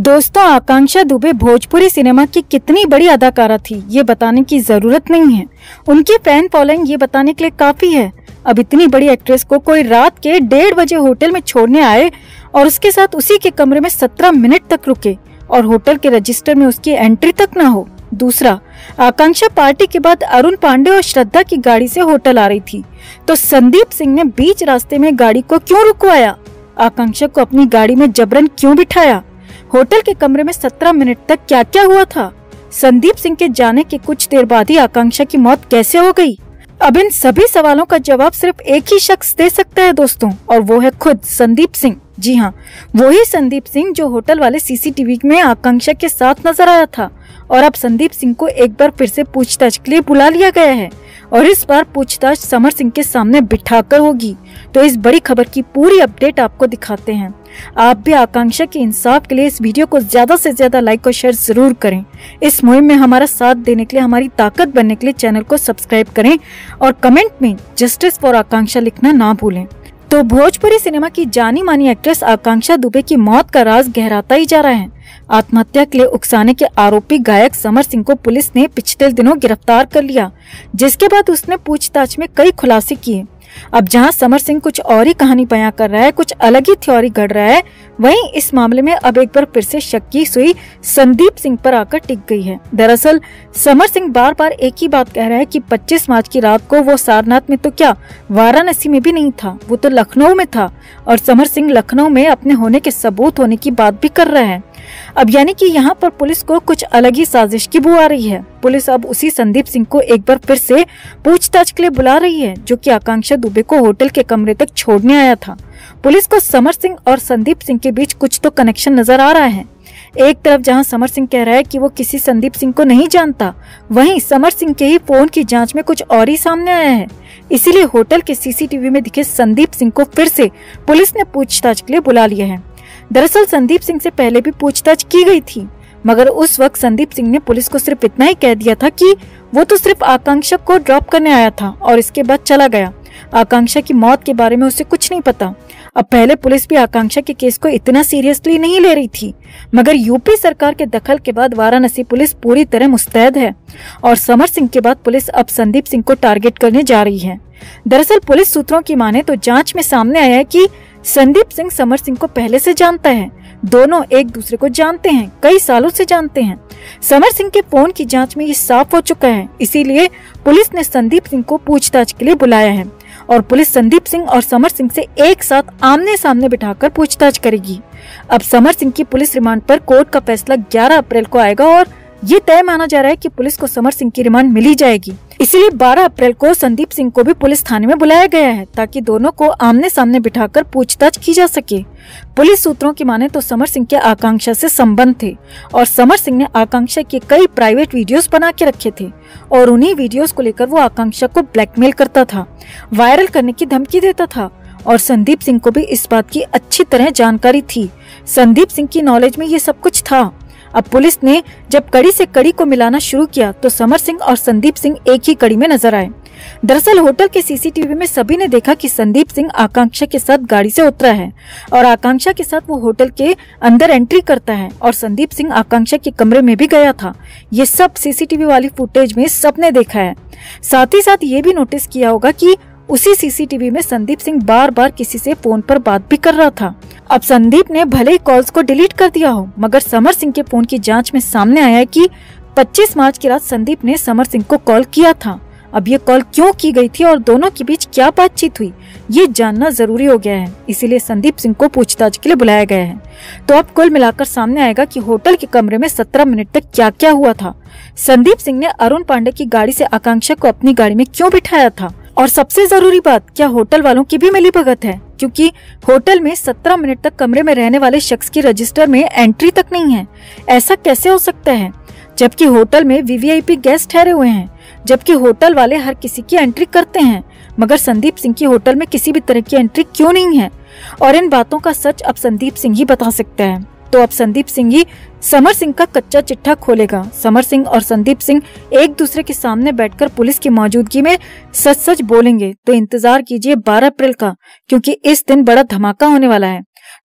दोस्तों, आकांक्षा दुबे भोजपुरी सिनेमा की कितनी बड़ी अदाकारा थी ये बताने की जरूरत नहीं है। उनकी फैन फॉलोइंग ये बताने के लिए काफी है। अब इतनी बड़ी एक्ट्रेस को कोई रात के 1:30 बजे होटल में छोड़ने आए और उसके साथ उसी के कमरे में 17 मिनट तक रुके और होटल के रजिस्टर में उसकी एंट्री तक न हो। दूसरा, आकांक्षा पार्टी के बाद अरुण पांडे और श्रद्धा की गाड़ी से होटल आ रही थी, तो संदीप सिंह ने बीच रास्ते में गाड़ी को क्यों रुकवाया? आकांक्षा को अपनी गाड़ी में जबरन क्यों बिठाया? होटल के कमरे में 17 मिनट तक क्या क्या हुआ था? संदीप सिंह के जाने के कुछ देर बाद ही आकांक्षा की मौत कैसे हो गई? अब इन सभी सवालों का जवाब सिर्फ एक ही शख्स दे सकता है दोस्तों, और वो है खुद संदीप सिंह। जी हाँ, वही संदीप सिंह जो होटल वाले सीसीटीवी में आकांक्षा के साथ नजर आया था। और अब संदीप सिंह को एक बार फिर से पूछताछ के लिए बुला लिया गया है और इस बार पूछताछ समर सिंह के सामने बिठाकर होगी। तो इस बड़ी खबर की पूरी अपडेट आपको दिखाते हैं। आप भी आकांक्षा के इंसाफ के लिए इस वीडियो को ज्यादा से ज्यादा लाइक और शेयर जरूर करें। इस मुहिम में हमारा साथ देने के लिए, हमारी ताकत बनने के लिए चैनल को सब्सक्राइब करें और कमेंट में जस्टिस फॉर आकांक्षा लिखना ना भूलें। तो भोजपुरी सिनेमा की जानी मानी एक्ट्रेस आकांक्षा दुबे की मौत का राज गहराता ही जा रहा है। आत्महत्या के लिए उकसाने के आरोपी गायक समर सिंह को पुलिस ने पिछले दिनों गिरफ्तार कर लिया, जिसके बाद उसने पूछताछ में कई खुलासे किए। अब जहां समर सिंह कुछ और ही कहानी बयां कर रहा है, कुछ अलग ही थ्योरी गढ़ रहा है, वहीं इस मामले में अब एक बार फिर से शक की सुई संदीप सिंह पर आकर टिक गई है। दरअसल समर सिंह बार बार एक ही बात कह रहा है कि 25 मार्च की रात को वो सारनाथ में तो क्या, वाराणसी में भी नहीं था, वो तो लखनऊ में था। और समर सिंह लखनऊ में अपने होने के सबूत होने की बात भी कर रहा है। अब यानी कि यहाँ पर पुलिस को कुछ अलग ही साजिश की बू आ रही है। पुलिस अब उसी संदीप सिंह को एक बार फिर से पूछताछ के लिए बुला रही है, जो कि आकांक्षा दुबे को होटल के कमरे तक छोड़ने आया था। पुलिस को समर सिंह और संदीप सिंह के बीच कुछ तो कनेक्शन नजर आ रहा है। एक तरफ जहां समर सिंह कह रहा है कि वो किसी संदीप सिंह को नहीं जानता, वहीं समर सिंह के ही फोन की जांच में कुछ और ही सामने आया है। इसीलिए होटल के सीसीटीवी में दिखे संदीप सिंह को फिर से पुलिस ने पूछताछ के लिए बुला लिया है। दरअसल संदीप सिंह से पहले भी पूछताछ की गई थी, मगर उस वक्त संदीप सिंह ने पुलिस को सिर्फ इतना ही कह दिया था कि वो तो सिर्फ आकांक्षा को ड्रॉप करने आया था और इसके बाद चला गया। आकांक्षा की मौत के बारे में उसे कुछ नहीं पता। अब पहले पुलिस भी आकांक्षा के केस को इतना सीरियसली नहीं ले रही थी, मगर यूपी सरकार के दखल के बाद वाराणसी पुलिस पूरी तरह मुस्तैद है और समर सिंह के बाद पुलिस अब संदीप सिंह को टारगेट करने जा रही है। दरअसल पुलिस सूत्रों की माने तो जांच में सामने आया है कि संदीप सिंह समर सिंह को पहले से जानता है। दोनों एक दूसरे को जानते हैं, कई सालों से जानते हैं। समर सिंह के फोन की जांच में ये साफ हो चुका है, इसीलिए पुलिस ने संदीप सिंह को पूछताछ के लिए बुलाया है और पुलिस संदीप सिंह और समर सिंह से एक साथ आमने सामने बिठाकर पूछताछ करेगी। अब समर सिंह की पुलिस रिमांड पर कोर्ट का फैसला 11 अप्रैल को आएगा और ये तय माना जा रहा है कि पुलिस को समर सिंह की रिमांड मिल ही जाएगी। इसीलिए 12 अप्रैल को संदीप सिंह को भी पुलिस थाने में बुलाया गया है, ताकि दोनों को आमने सामने बिठाकर पूछताछ की जा सके। पुलिस सूत्रों की माने तो समर सिंह के आकांक्षा से संबंध थे और समर सिंह ने आकांक्षा के कई प्राइवेट वीडियोस बना के रखे थे और उन्हीं वीडियोस को लेकर वो आकांक्षा को ब्लैकमेल करता था, वायरल करने की धमकी देता था। और संदीप सिंह को भी इस बात की अच्छी तरह जानकारी थी। संदीप सिंह की नॉलेज में ये सब कुछ था। अब पुलिस ने जब कड़ी से कड़ी को मिलाना शुरू किया तो समर सिंह और संदीप सिंह एक ही कड़ी में नजर आए। दरअसल होटल के सीसीटीवी में सभी ने देखा कि संदीप सिंह आकांक्षा के साथ गाड़ी से उतरा है और आकांक्षा के साथ वो होटल के अंदर एंट्री करता है और संदीप सिंह आकांक्षा के कमरे में भी गया था। ये सब सीसीटीवी वाली फुटेज में सबने देखा है। साथ ही साथ ये भी नोटिस किया होगा कि उसी सीसीटीवी में संदीप सिंह बार बार किसी से फोन पर बात भी कर रहा था। अब संदीप ने भले ही कॉल्स को डिलीट कर दिया हो, मगर समर सिंह के फोन की जांच में सामने आया है कि 25 मार्च की रात संदीप ने समर सिंह को कॉल किया था। अब ये कॉल क्यों की गई थी और दोनों के बीच क्या बातचीत हुई, ये जानना जरूरी हो गया है। इसीलिए संदीप सिंह को पूछताछ के लिए बुलाया गया है। तो अब कुल मिलाकर सामने आएगा कि होटल के कमरे में 17 मिनट तक क्या क्या हुआ था। संदीप सिंह ने अरुण पांडे की गाड़ी से आकांक्षा को अपनी गाड़ी में क्यों बिठाया था, और सबसे जरूरी बात, क्या होटल वालों की भी मिलीभगत है? क्योंकि होटल में 17 मिनट तक कमरे में रहने वाले शख्स की रजिस्टर में एंट्री तक नहीं है। ऐसा कैसे हो सकता है, जबकि होटल में वीवीआईपी गेस्ट ठहरे हुए हैं, जबकि होटल वाले हर किसी की एंट्री करते हैं, मगर संदीप सिंह की होटल में किसी भी तरह की एंट्री क्यों नहीं है? और इन बातों का सच अब संदीप सिंह ही बता सकता है। तो अब संदीप सिंह ही समर सिंह का कच्चा चिट्ठा खोलेगा। समर सिंह और संदीप सिंह एक दूसरे के सामने बैठकर पुलिस की मौजूदगी में सच सच बोलेंगे। तो इंतजार कीजिए 12 अप्रैल का, क्योंकि इस दिन बड़ा धमाका होने वाला है।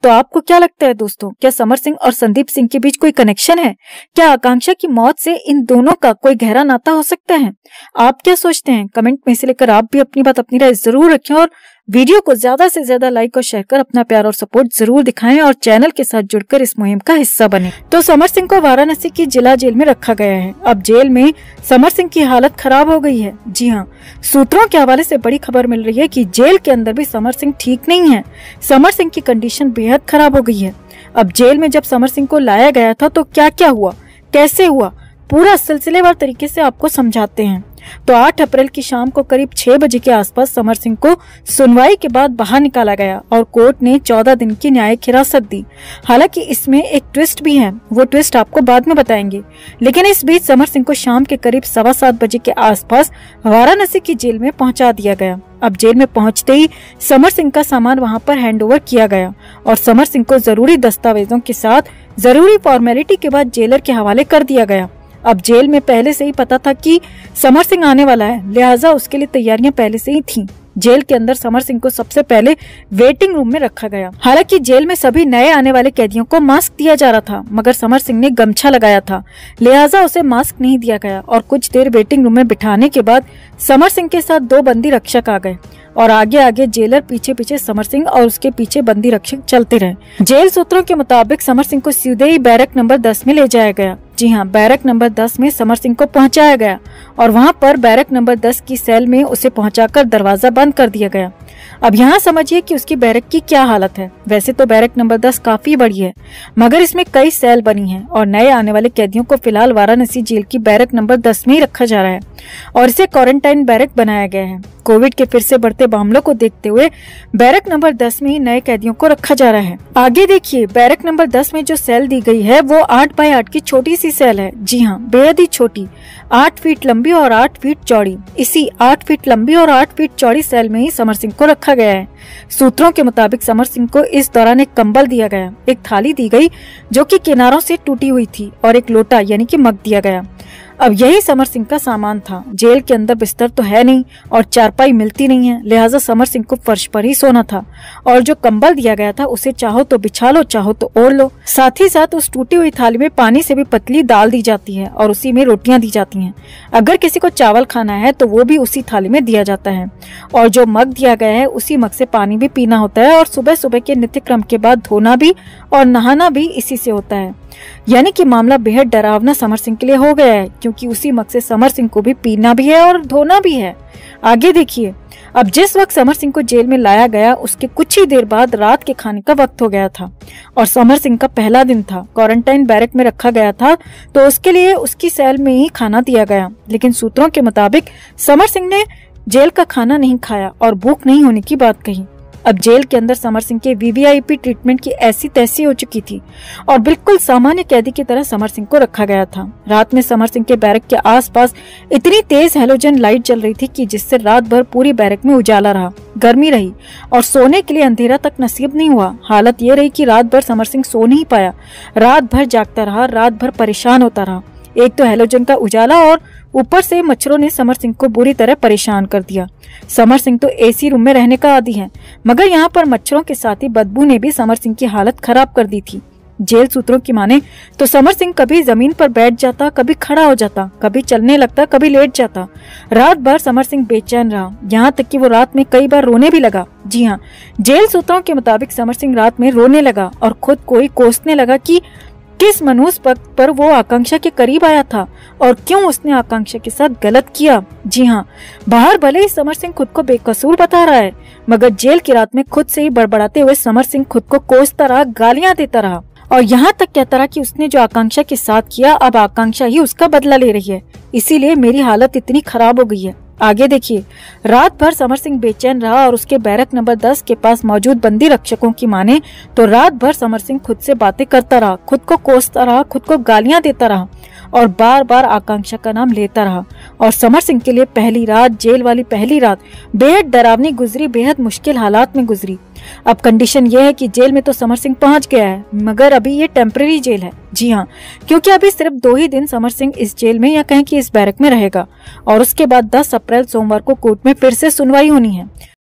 तो आपको क्या लगता है दोस्तों, क्या समर सिंह और संदीप सिंह के बीच कोई कनेक्शन है? क्या आकांक्षा की मौत से इन दोनों का कोई गहरा नाता हो सकता है? आप क्या सोचते हैं? कमेंट में से लेकर आप भी अपनी बात, अपनी राय जरूर रखें और वीडियो को ज्यादा से ज्यादा लाइक और शेयर कर अपना प्यार और सपोर्ट जरूर दिखाएं और चैनल के साथ जुड़कर इस मुहिम का हिस्सा बने। तो समर सिंह को वाराणसी की जिला जेल में रखा गया है। अब जेल में समर सिंह की हालत खराब हो गई है। जी हाँ, सूत्रों के हवाले से बड़ी खबर मिल रही है कि जेल के अंदर भी समर सिंह ठीक नहीं है। समर सिंह की कंडीशन बेहद खराब हो गई है। अब जेल में जब समर सिंह को लाया गया था तो क्या क्या हुआ, कैसे हुआ, पूरा सिलसिलेवार तरीके से आपको समझाते हैं। तो 8 अप्रैल की शाम को करीब 6 बजे के आसपास समर सिंह को सुनवाई के बाद बाहर निकाला गया और कोर्ट ने 14 दिन की न्यायिक हिरासत दी। हालांकि इसमें एक ट्विस्ट भी है, वो ट्विस्ट आपको बाद में बताएंगे। लेकिन इस बीच समर सिंह को शाम के करीब 7:15 बजे के आसपास वाराणसी की जेल में पहुंचा दिया गया। अब जेल में पहुंचते ही समर सिंह का सामान वहां पर हैंडओवर किया गया और समर सिंह को जरूरी दस्तावेजों के साथ जरूरी फॉर्मेलिटी के बाद जेलर के हवाले कर दिया गया। अब जेल में पहले से ही पता था कि समर सिंह आने वाला है, लिहाजा उसके लिए तैयारियां पहले से ही थीं। जेल के अंदर समर सिंह को सबसे पहले वेटिंग रूम में रखा गया। हालांकि जेल में सभी नए आने वाले कैदियों को मास्क दिया जा रहा था, मगर समर सिंह ने गमछा लगाया था, लिहाजा उसे मास्क नहीं दिया गया और कुछ देर वेटिंग रूम में बिठाने के बाद समर सिंह के साथ 2 बंदी रक्षक आ गए और आगे आगे जेलर पीछे पीछे समर सिंह और उसके पीछे बंदी रक्षक चलते रहे। जेल सूत्रों के मुताबिक समर सिंह को सीधे ही बैरक नंबर 10 में ले जाया गया। जी हाँ, बैरक नंबर 10 में समर सिंह को पहुंचाया गया और वहां पर बैरक नंबर 10 की सेल में उसे पहुंचाकर दरवाजा बंद कर दिया गया। अब यहाँ समझिए कि उसकी बैरक की क्या हालत है। वैसे तो बैरक नंबर 10 काफी बड़ी है, मगर इसमें कई सेल बनी हैं और नए आने वाले कैदियों को फिलहाल वाराणसी जेल की बैरक नंबर 10 में ही रखा जा रहा है और इसे क्वारंटाइन बैरक बनाया गया है। कोविड के फिर से बढ़ते मामलों को देखते हुए बैरक नंबर 10 में ही नए कैदियों को रखा जा रहा है। आगे देखिए, बैरक नंबर 10 में जो सेल दी गई है वो 8 बाय 8 की छोटी सी सेल है। जी हाँ, बेहद ही छोटी, 8 फीट लंबी और 8 फीट चौड़ी। इसी 8 फीट लंबी और 8 फीट चौड़ी सेल में ही समर सिंह को रखा गया है। सूत्रों के मुताबिक समर सिंह को इस दौरान एक कंबल दिया गया, एक थाली दी गई जो कि किनारों से टूटी हुई थी और एक लोटा यानी कि मग दिया गया। अब यही समर सिंह का सामान था। जेल के अंदर बिस्तर तो है नहीं और चारपाई मिलती नहीं है, लिहाजा समर सिंह को फर्श पर ही सोना था और जो कंबल दिया गया था उसे चाहो तो बिछा लो, चाहो तो ओढ़ लो। साथ ही साथ उस टूटी हुई थाली में पानी से भी पतली दाल दी जाती है और उसी में रोटियां दी जाती हैं। अगर किसी को चावल खाना है तो वो भी उसी थाली में दिया जाता है और जो मग दिया गया है उसी मग से पानी भी पीना होता है और सुबह सुबह के नित्य क्रम के बाद धोना भी और नहाना भी इसी से होता है। यानी कि मामला बेहद डरावना समर सिंह के लिए हो गया है, क्योंकि उसी मग से समर सिंह को भी पीना भी है और धोना भी है। आगे देखिए, अब जिस वक्त समर सिंह को जेल में लाया गया उसके कुछ ही देर बाद रात के खाने का वक्त हो गया था और समर सिंह का पहला दिन था। क्वारंटाइन बैरक में रखा गया था तो उसके लिए उसकी सेल में ही खाना दिया गया, लेकिन सूत्रों के मुताबिक समर सिंह ने जेल का खाना नहीं खाया और भूख नहीं होने की बात कही। अब जेल के अंदर समर सिंह के वीवीआईपी ट्रीटमेंट की ऐसी तैसी हो चुकी थी और बिल्कुल सामान्य कैदी की तरह समर सिंह को रखा गया था। रात में समर सिंह के बैरक के आसपास इतनी तेज हैलोजन लाइट जल रही थी कि जिससे रात भर पूरी बैरक में उजाला रहा, गर्मी रही और सोने के लिए अंधेरा तक नसीब नहीं हुआ। हालत ये रही कि रात भर समर सिंह सो नहीं पाया, रात भर जागता रहा, रात भर परेशान होता रहा। एक तो हैलोजन का उजाला और ऊपर से मच्छरों ने समर सिंह को बुरी तरह परेशान कर दिया। समर सिंह तो एसी रूम में रहने का आदी है, मगर यहाँ पर मच्छरों के साथ ही बदबू ने भी समर सिंह की हालत खराब कर दी थी। जेल सूत्रों की माने तो समर सिंह कभी जमीन पर बैठ जाता, कभी खड़ा हो जाता, कभी चलने लगता, कभी लेट जाता। रात भर समर सिंह बेचैन रहा, यहाँ तक कि वो रात में कई बार रोने भी लगा। जी हाँ, जेल सूत्रों के मुताबिक समर सिंह रात में रोने लगा और खुद को ही कोसने लगा कि किस मनुष्य पक्ष पर वो आकांक्षा के करीब आया था और क्यों उसने आकांक्षा के साथ गलत किया। जी हाँ, बाहर भले ही समर सिंह खुद को बेकसूर बता रहा है, मगर जेल की रात में खुद से ही बड़बड़ाते हुए समर सिंह खुद को कोसता रहा, गालियां देता रहा और यहाँ तक कहता रहा कि उसने जो आकांक्षा के साथ किया अब आकांक्षा ही उसका बदला ले रही है, इसीलिए मेरी हालत इतनी खराब हो गई है। आगे देखिए, रात भर समर सिंह बेचैन रहा और उसके बैरक नंबर 10 के पास मौजूद बंदी रक्षकों की माने तो रात भर समर सिंह खुद से बातें करता रहा, खुद को कोसता रहा, खुद को गालियां देता रहा और बार बार आकांक्षा का नाम लेता रहा। और समर सिंह के लिए पहली रात, जेल वाली पहली रात बेहद डरावनी गुजरी, बेहद मुश्किल हालात में गुजरी। अब कंडीशन ये है कि जेल में तो समर सिंह पहुंच गया है, मगर अभी ये टेम्पररी जेल है। जी हाँ, क्योंकि अभी सिर्फ 2 ही दिन समर सिंह इस जेल में या कहें कि इस बैरक में रहेगा और उसके बाद 10 अप्रैल सोमवार को कोर्ट में फिर से सुनवाई होनी है।